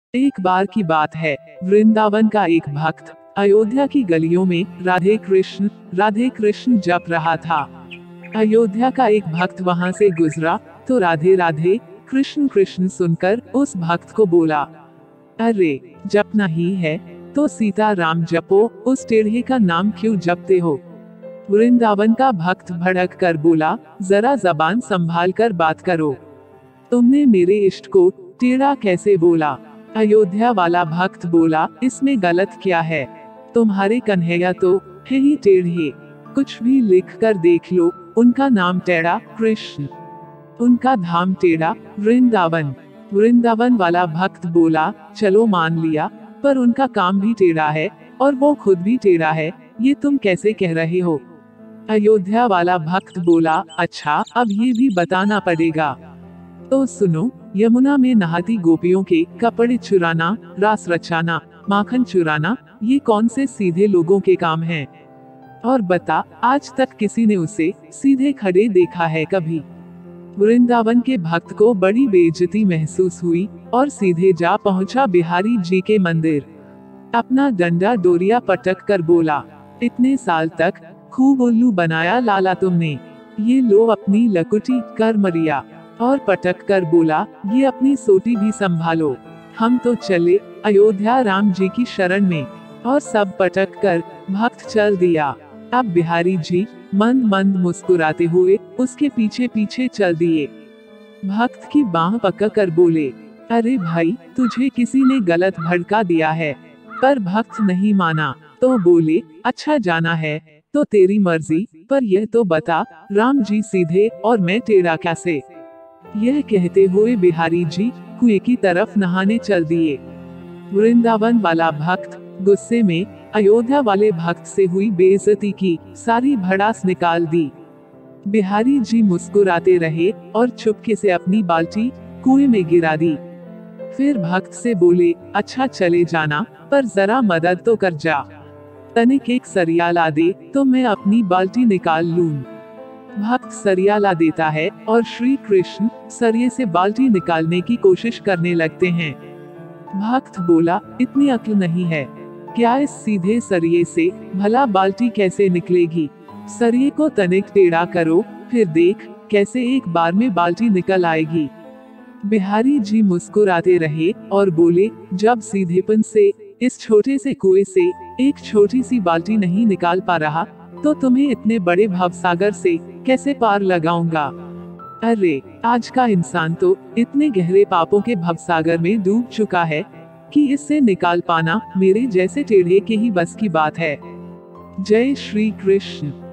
एक बार की बात है, वृंदावन का एक भक्त अयोध्या की गलियों में राधे कृष्ण जप रहा था। अयोध्या का एक भक्त वहां से गुजरा तो राधे राधे कृष्ण कृष्ण सुनकर उस भक्त को बोला, अरे जपना ही है तो सीता राम जपो, उस टेढ़े का नाम क्यों जपते हो। वृंदावन का भक्त भड़क कर बोला, जरा जबान संभाल कर बात करो, तुमने मेरे इष्ट को टेढ़ा कैसे बोला। अयोध्या वाला भक्त बोला, इसमें गलत क्या है, तुम्हारे कन्हैया तो है ही टेढ़े, कुछ भी लिख कर देख लो, उनका नाम टेढ़ा कृष्ण, उनका धाम टेढ़ा वृंदावन। वृंदावन वाला भक्त बोला, चलो मान लिया, पर उनका काम भी टेढ़ा है और वो खुद भी टेढ़ा है, ये तुम कैसे कह रहे हो। अयोध्या वाला भक्त बोला, अच्छा अब ये भी बताना पड़ेगा, तो सुनो। यमुना में नहाती गोपियों के कपड़े चुराना, रास रचाना, माखन चुराना, ये कौन से सीधे लोगों के काम हैं? और बता, आज तक किसी ने उसे सीधे खड़े देखा है कभी? वृंदावन के भक्त को बड़ी बेइज्जती महसूस हुई और सीधे जा पहुंचा बिहारी जी के मंदिर। अपना डंडा डोरिया पटक कर बोला, इतने साल तक खूब उल्लू बनाया लाला तुमने, ये लो अपनी लकुटी कर मरिया। और पटक कर बोला, ये अपनी सोटी भी संभालो, हम तो चले अयोध्या राम जी की शरण में। और सब पटक कर भक्त चल दिया। अब बिहारी जी मंद मंद मुस्कुराते हुए उसके पीछे पीछे चल दिए। भक्त की बाह पकड़ कर बोले, अरे भाई तुझे किसी ने गलत भड़का दिया है। पर भक्त नहीं माना तो बोले, अच्छा जाना है तो तेरी मर्जी, पर यह तो बता राम जी सीधे और मैं टेढ़ा कैसे। यह कहते हुए बिहारी जी कुएं की तरफ नहाने चल दिए। वृंदावन वाला भक्त गुस्से में अयोध्या वाले भक्त से हुई बेइज्जती की सारी भड़ास निकाल दी। बिहारी जी मुस्कुराते रहे और चुपके से अपनी बाल्टी कुएं में गिरा दी। फिर भक्त से बोले, अच्छा चले जाना, पर जरा मदद तो कर जा, तनिक एक सरिया ला दे तो मैं अपनी बाल्टी निकाल लूं। भक्त सरिया ला देता है और श्री कृष्ण सरिये से बाल्टी निकालने की कोशिश करने लगते हैं। भक्त बोला, इतनी अक्ल नहीं है क्या, इस सीधे सरिये से भला बाल्टी कैसे निकलेगी। सरिये को तनिक टेढ़ा करो, फिर देख कैसे एक बार में बाल्टी निकल आएगी। बिहारी जी मुस्कुराते रहे और बोले, जब सीधेपन से इस छोटे से कुएं से एक छोटी सी बाल्टी नहीं निकाल पा रहा, तो तुम्हें इतने बड़े भवसागर से कैसे पार लगाऊंगा। अरे आज का इंसान तो इतने गहरे पापों के भवसागर में डूब चुका है कि इससे निकाल पाना मेरे जैसे टेढ़े के ही बस की बात है। जय श्री कृष्ण।